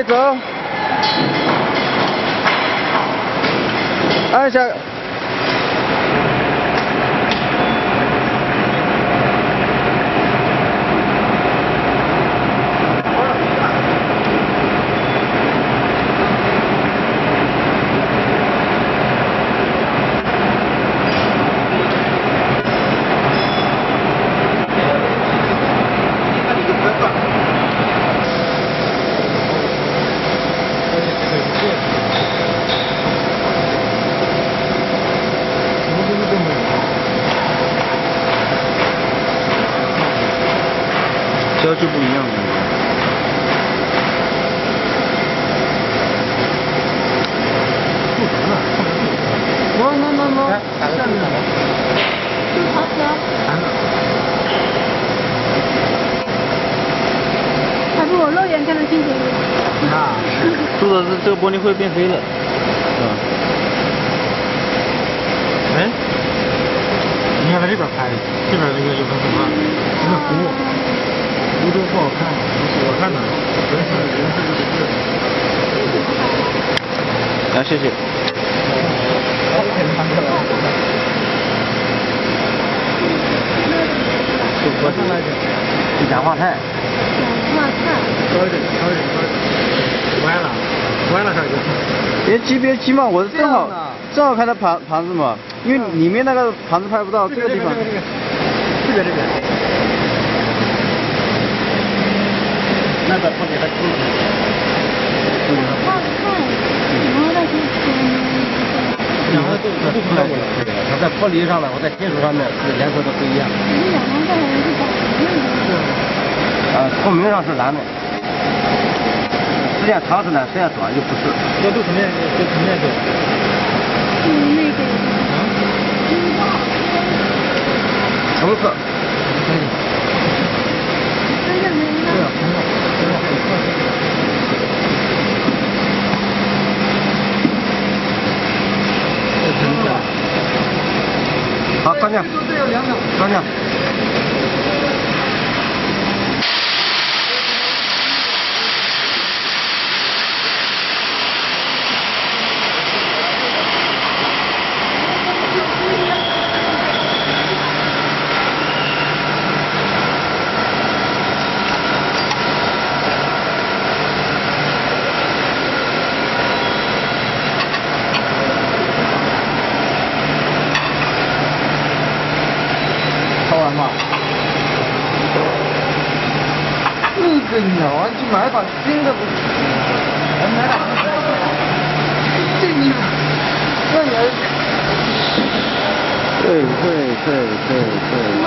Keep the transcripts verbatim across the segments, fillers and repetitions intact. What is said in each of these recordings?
走，按一下。 标志不一样的。不疼了，喏喏喏喏，下面呢？好疼。 它比我肉眼看的清楚一点。 啊，做的是这个玻璃会变黑了，是吧？ 哎，你看它这边拍的，这边这个有个什么，有点糊。 湖州不好看，我看呢，人是人是这个字。 来，谢谢。 我上来点， 氧化钛。 氧化钛。 高一点，高一点，高一点。歪了，歪了上去。 别急别急嘛，我是正好正好看到盘盘子嘛，因为里面那个盘子拍不到，这个地方。 这边这边。 那个不给他清楚。 氧化钛，然后再去两个都都出来过了。它在玻璃上呢，或在金属上面，是颜色都不一样。 氧化钛是保明的。 啊，透明上是蓝的，时间长是蓝，时间短就不是。这都什么颜色？这什么颜色？ 嗯，那个。 橙色。可以。 真的没有。 对啊，红色。 好，关键，关键。 这个鸟啊，就买把新的不是？我买把这你，那你还？对对对对对。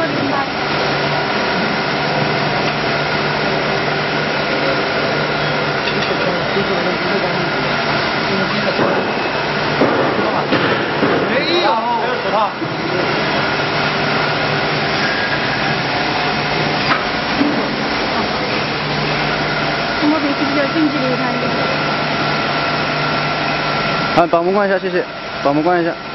没有，没有手套。 摸东西比较近距离看一点。 啊，把门关一下，谢谢。把门关一下。